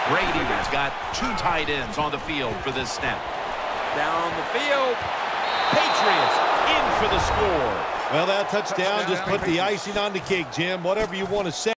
Brady's got two tight ends on the field for this snap. Down the field. Patriots in for the score. Well, that touchdown just put the icing on the cake, Jim. Whatever you want to say.